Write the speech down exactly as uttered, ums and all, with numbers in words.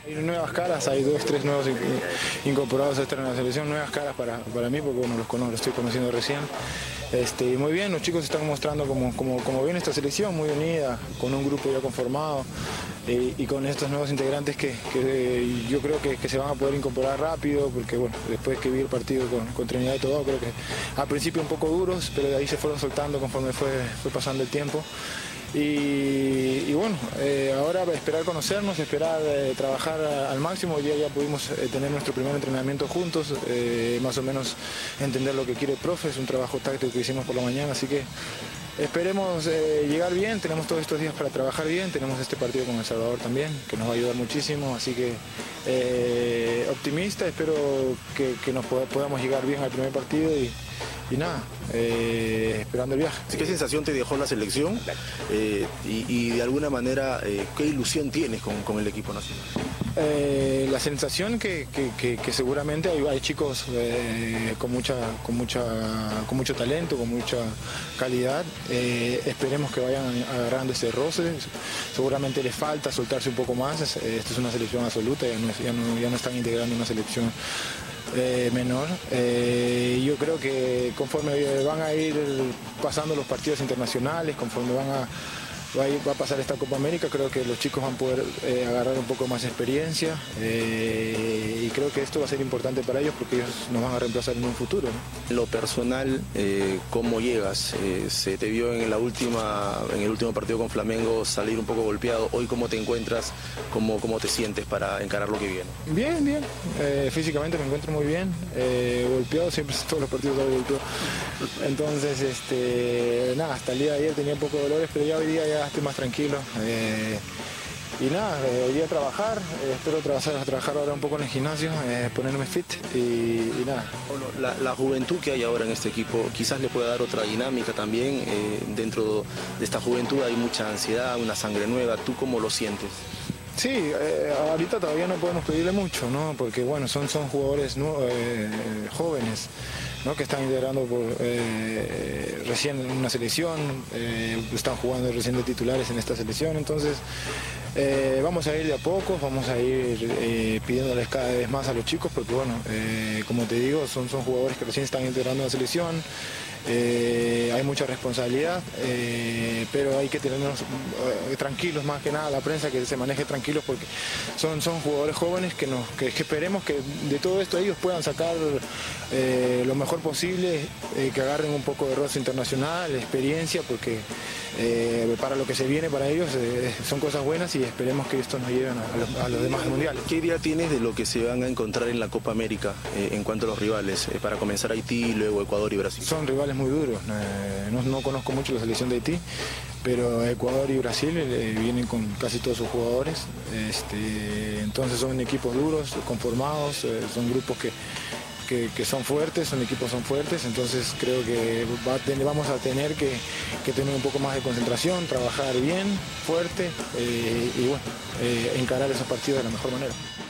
Hay nuevas caras, hay dos, tres nuevos incorporados a esta selección, nuevas caras para, para mí, porque bueno, los conozco, los estoy conociendo recién. Este, y muy bien, los chicos están mostrando como, como, como viene esta selección, muy unida, con un grupo ya conformado y, y con estos nuevos integrantes que, que yo creo que, que se van a poder incorporar rápido, porque bueno, después que vi el partido con, con Trinidad y Tobago, creo que al principio un poco duros, pero de ahí se fueron soltando conforme fue, fue pasando el tiempo. Y, y bueno, eh, ahora esperar conocernos, esperar eh, trabajar al máximo. Hoy día ya pudimos eh, tener nuestro primer entrenamiento juntos, eh, más o menos entender lo que quiere el profe, es un trabajo táctico que hicimos por la mañana, así que esperemos eh, llegar bien, tenemos todos estos días para trabajar bien, tenemos este partido con El Salvador también, que nos va a ayudar muchísimo, así que eh, optimista, espero que, que nos pod podamos llegar bien al primer partido y, y nada, eh, esperando el viaje. ¿Qué sensación te dejó la selección eh, y, y de alguna manera eh, qué ilusión tienes con, con el equipo nacional? Eh, la sensación que, que, que, que seguramente hay, hay chicos eh, con, mucha, con, mucha, con mucho talento, con mucha calidad. Eh, esperemos que vayan agarrando ese roce. Seguramente les falta soltarse un poco más. Esta es una selección absoluta, ya no, ya no, ya no están integrando una selección Eh, menor. Eh, yo creo que conforme van a ir pasando los partidos internacionales, conforme van a, va a, ir, va a pasar esta Copa América, creo que los chicos van a poder eh, agarrar un poco más de experiencia eh, y creo que esto va a ser importante para ellos porque ellos nos van a reemplazar en un futuro, ¿no? En lo personal, eh, ¿cómo llegas? Eh, se te vio en la última, en el último partido con Flamengo salir un poco golpeado. Hoy, ¿cómo te encuentras? ¿Cómo, cómo te sientes para encarar lo que viene? Bien, bien. Eh, físicamente me encuentro muy bien. Eh, golpeado, siempre todos los partidos salgo golpeado. Entonces, este, nada, hasta el día de ayer tenía un poco de dolores, pero ya hoy día ya estoy más tranquilo. Eh, y nada, eh, hoy día a trabajar, eh, espero trabajar, trabajar ahora un poco en el gimnasio, eh, ponerme fit y, y nada. Bueno, la, la juventud que hay ahora en este equipo quizás le pueda dar otra dinámica también. Eh, dentro de esta juventud hay mucha ansiedad, una sangre nueva. ¿Tú cómo lo sientes? Sí, eh, ahorita todavía no podemos pedirle mucho, ¿no? Porque bueno, son, son jugadores ¿no? eh, jóvenes, ¿no? Que están integrando por, eh, recién en una selección, eh, están jugando recién de titulares en esta selección, entonces eh, vamos a ir de a poco, vamos a ir eh, pidiéndoles cada vez más a los chicos, porque bueno, eh, como te digo, son, son jugadores que recién están integrando la selección. Eh, hay mucha responsabilidad, eh, pero hay que tenernos eh, tranquilos, más que nada la prensa que se maneje tranquilos, porque son, son jugadores jóvenes que, nos, que, que esperemos que de todo esto ellos puedan sacar eh, lo mejor posible, eh, que agarren un poco de roce internacional, experiencia, porque eh, para lo que se viene para ellos eh, son cosas buenas y esperemos que esto nos lleven a, a, los, a los demás mundiales. ¿Qué idea tienes de lo que se van a encontrar en la Copa América eh, en cuanto a los rivales? Eh, para comenzar Haití, luego Ecuador y Brasil. Son rivales muy duros, eh, no, no conozco mucho la selección de Haití, pero Ecuador y Brasil eh, vienen con casi todos sus jugadores, este, entonces son equipos duros, conformados, eh, son grupos que, que, que son fuertes, son equipos son fuertes, entonces creo que va a tener, vamos a tener que, que tener un poco más de concentración, trabajar bien, fuerte eh, y bueno, eh, encarar esos partidos de la mejor manera.